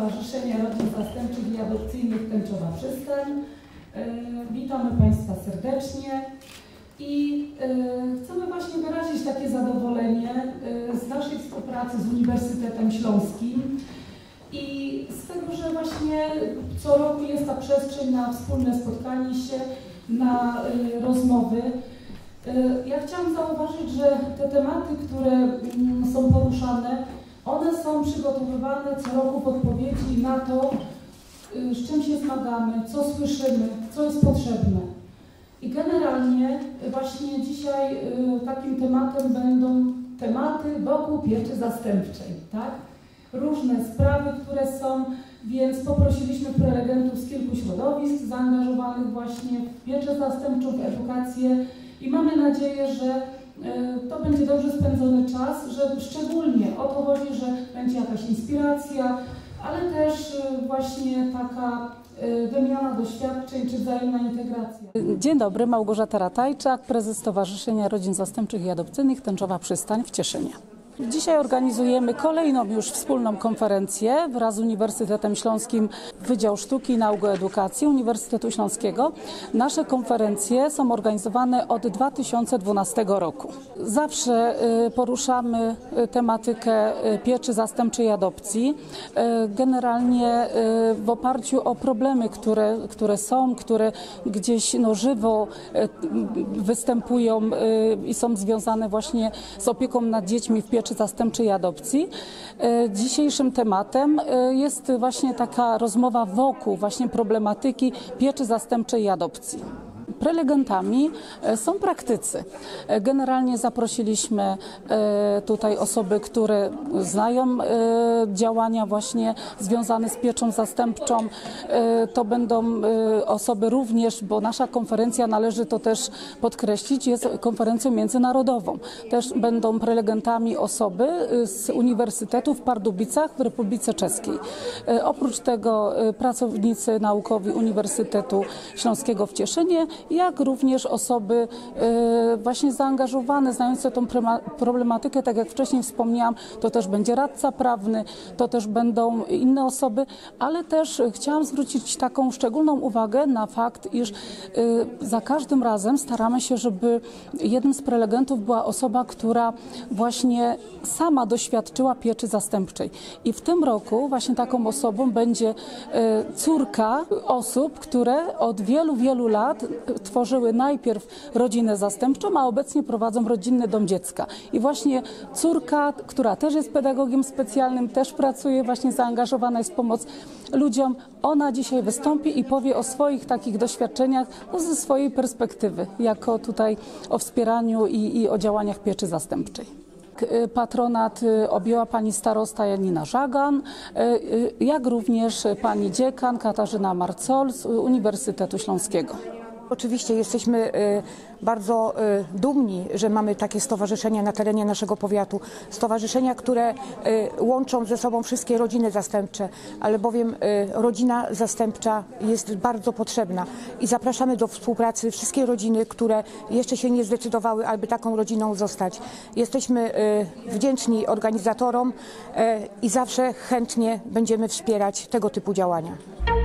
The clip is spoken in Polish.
Stowarzyszenia Rodzin Zastępczych i Adopcyjnych Tęczowa Przystań. Witamy Państwa serdecznie i chcemy właśnie wyrazić takie zadowolenie z naszej współpracy z Uniwersytetem Śląskim i z tego, że właśnie co roku jest ta przestrzeń na wspólne spotkanie się, na rozmowy. Ja chciałam zauważyć, że te tematy, które są poruszane, one są przygotowywane co roku w odpowiedzi na to, z czym się zmagamy, co słyszymy, co jest potrzebne. I generalnie właśnie dzisiaj takim tematem będą tematy wokół pieczy zastępczej, tak? Różne sprawy, które są, więc poprosiliśmy prelegentów z kilku środowisk zaangażowanych właśnie w pieczę zastępczą, w edukację i mamy nadzieję, że to będzie dobrze spędzony czas, że szczególnie o to chodzi, że będzie jakaś inspiracja, ale też właśnie taka wymiana doświadczeń czy wzajemna integracja. Dzień dobry, Małgorzata Ratajczak, prezes Stowarzyszenia Rodzin Zastępczych i Adopcyjnych Tęczowa Przystań w Cieszynie. Dzisiaj organizujemy kolejną już wspólną konferencję wraz z Uniwersytetem Śląskim, Wydział Sztuki i Nauk o Edukacji Uniwersytetu Śląskiego. Nasze konferencje są organizowane od 2012 roku. Zawsze poruszamy tematykę pieczy zastępczej i adopcji. Generalnie w oparciu o problemy, które gdzieś żywo występują i są związane właśnie z opieką nad dziećmi w pieczy zastępczej i adopcji. Dzisiejszym tematem jest właśnie taka rozmowa wokół właśnie problematyki pieczy zastępczej i adopcji. Prelegentami są praktycy. Generalnie zaprosiliśmy tutaj osoby, które znają działania właśnie związane z pieczą zastępczą. To będą osoby również, bo nasza konferencja, należy to też podkreślić, jest konferencją międzynarodową. Też będą prelegentami osoby z Uniwersytetu w Pardubicach w Republice Czeskiej. Oprócz tego pracownicy naukowi Uniwersytetu Śląskiego w Cieszynie, jak również osoby właśnie zaangażowane, znające tą problematykę, tak jak wcześniej wspomniałam, to też będzie radca prawny, to też będą inne osoby, ale też chciałam zwrócić taką szczególną uwagę na fakt, iż za każdym razem staramy się, żeby jednym z prelegentów była osoba, która właśnie sama doświadczyła pieczy zastępczej. I w tym roku właśnie taką osobą będzie córka osób, które od wielu, wielu lat tworzyły najpierw rodzinę zastępczą, a obecnie prowadzą rodzinny dom dziecka. I właśnie córka, która też jest pedagogiem specjalnym, też pracuje, właśnie zaangażowana jest w pomoc ludziom, ona dzisiaj wystąpi i powie o swoich takich doświadczeniach ze swojej perspektywy, jako tutaj o wspieraniu i o działaniach pieczy zastępczej. Patronat objęła pani starosta Janina Żagan, jak również pani dziekan Katarzyna Marcol z Uniwersytetu Śląskiego. Oczywiście jesteśmy bardzo dumni, że mamy takie stowarzyszenia na terenie naszego powiatu. Stowarzyszenia, które łączą ze sobą wszystkie rodziny zastępcze, ale bowiem rodzina zastępcza jest bardzo potrzebna i zapraszamy do współpracy wszystkie rodziny, które jeszcze się nie zdecydowały, aby taką rodziną zostać. Jesteśmy wdzięczni organizatorom i zawsze chętnie będziemy wspierać tego typu działania.